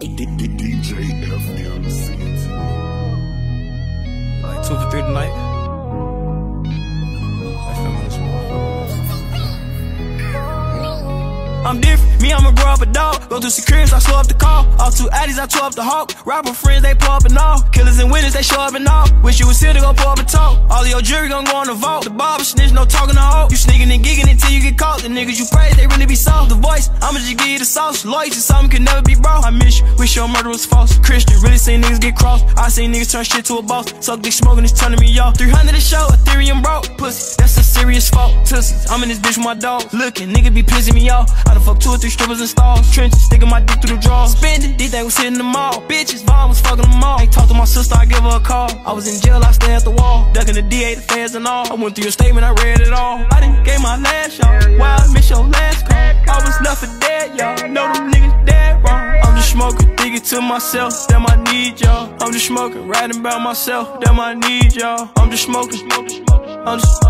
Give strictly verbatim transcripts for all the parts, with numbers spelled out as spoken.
D J F M C. Like two for three tonight. I'm different, me I'ma grow up a dog. Go through securities, I slow up the call. All two addies, I tore up the hawk. Rapper friends, they pull up and all. Killers and winners, they show up and all. Wish you was here to go pull up and talk. All of your jury gon' go on the vault. The barber snitch, no talking to hoe. You sneaking and gigging until you get caught. The niggas you praise, they really be soft. The voice, I'ma just give you the sauce. Loyalty, something can never be broke. I miss you, wish your murder was false. Christian, really seen niggas get crossed. I seen niggas turn shit to a boss. Suck dick smoking, it's turning me off. three hundred a show, Ethereum broke. Pussy, that's a serious fault. Tussies, I'm in this bitch with my dog. Looking, nigga be pissing me off. I done fuck two or three strippers in stalls. Trenches, sticking my dick through the drawers. Spending, these things was hitting the mall. Bitches, Vaughn was fucking them all. Ain't talk to my sister, I give her a call. I was in jail, I stay at the wall. Ducking the D A, the feds and all. I went through your statement, I read it all. I done gave my last, y'all. Why I miss your last call? I was left for dead, y'all. Know them niggas dead wrong. I'm just smoking, thinking to myself, damn I need y'all. I'm just smoking, writing about myself, damn I need y'all. I'm just smoking, I'm just,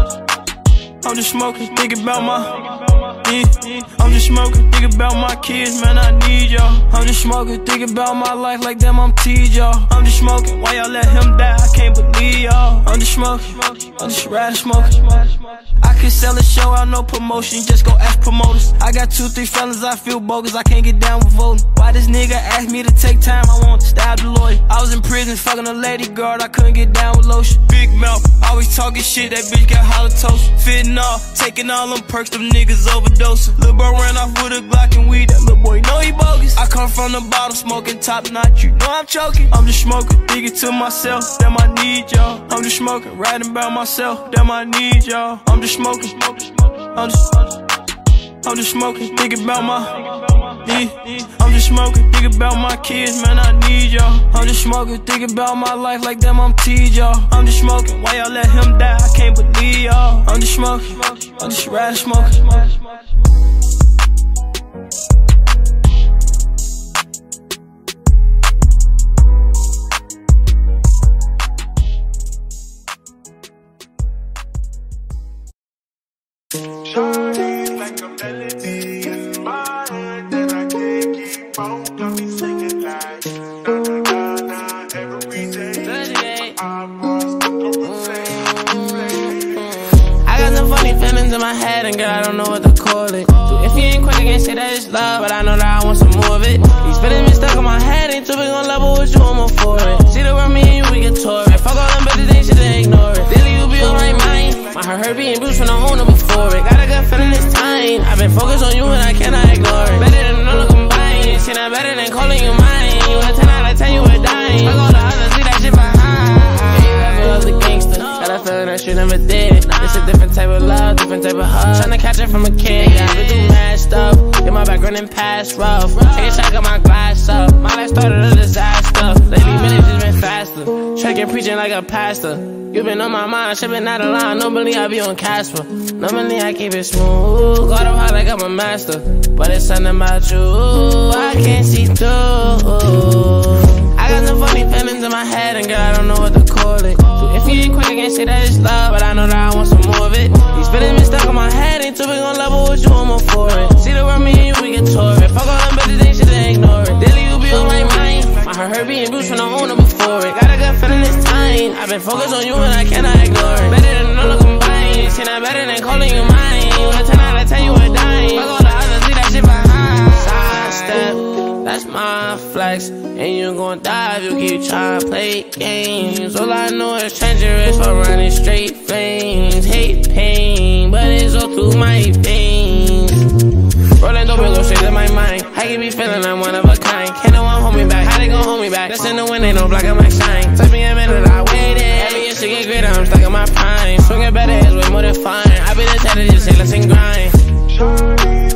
I'm just smoking, thinking about my, yeah. I'm just smoking, thinking about my kids, man I need y'all. I'm just smoking, thinking about my life like damn I'm teed y'all. I'm just smoking, why y'all let him die, I can't believe y'all. I'm just smoking, I'm just riding smoking. I could sell a show out, no promotion, just go ask promoters. I got two, three fellas, I feel bogus, I can't get down with voting. Why this nigga asked me to take time, I want to stab the lawyer. I was in prison, fucking a lady guard, I couldn't get down with lotion. Big mouth, always talking shit, that bitch got halitosis. Fitting off, taking all them perks, them niggas overdosing. Lil' bro ran off with a Glock and weed, that little boy know he bogus. I come from the bottom, smoking top notch, you know I'm choking. I'm just smoking, thinking to myself, damn I need y'all. I'm just smoking, writing about myself, damn I need y'all. I'm just smoking, I'm just, I'm just smoking, thinking about my, yeah. I'm just smoking, thinking about my kids, man I need y'all. I'm just smoking, thinking about my life like damn I'm teed y'all. I'm just smoking, why y'all let him die, I can't believe y'all. I'm just smoking, I'm just riding smoking. Shawty like a melody in my head that I can't keep on. Got me singing like na na na na every day. I must go insane. I got some funny feelings in my head, and girl I don't know what to call it. So if you ain't quick, I can't say that it's love, but I know that I want some more of it. These feelings been stuck in my head, ain't too big on level with you, I'm all for it. See the world, me and you, we get tore it. Fuck all them bitches, they should ignore it. Daily you be on right mind. My heart hurt being bruised from the owner before it. Got a good feeling this time. I've been focused on you and I cannot ignore it. Better than all combined. Shit not better than calling you mine. You a ten out of ten, you a dime. Fuck all the others, leave that shit behind. Yeah, you ever was a gangster. Got a feeling that you never did. It's a different type of love, different type of hug. Tryna catch it from a kid. Yeah, I been through mad stuff. Get my background in past rough. Take a shot, got my glass up. My life started a disaster. Lately minutes just been faster. Tracking, preaching like a pastor. You been on my mind, shipping out of line. Normally I be on Casper. Normally I keep it smooth. Got up high like I'm a master. But it's something about you I can't see through. I got some funny feelings in my head, and girl I don't know what to call it. So if you ain't quick, I can't say that it's love, but I know that I want some more of it. These feelings been stuck in my head, ain't too big on level with you, I'm all for it. See the world, me and you, we get tore it. Fuck all them bitches, they should ignore it. Daily you be on right mind. My heart hurt being bruised from the owner before it. Got a good feeling this time. I've been focused on you and I cannot ignore it. Better than all combined. Shit not better than calling you mine. You a ten out of ten, you a dime. Fuck all the others, leave that shit behind. Sidestep, that's my flex. And you gon' die if you keep trying to play games. All I know is treacherous for running straight flames. Hate pain, but it's all through my veins. Rolling dope and go straight to my mind. I can be feeling I'm one of a kind. Can't no one hold me back. How they gon' hold me back? That's in the wind, ain't no blocking my shine. Took me a minute, I waited. Every year she get greater, I'm stuck in my prime. Swinging better is way more than fine. I be the type to just say let's and grind.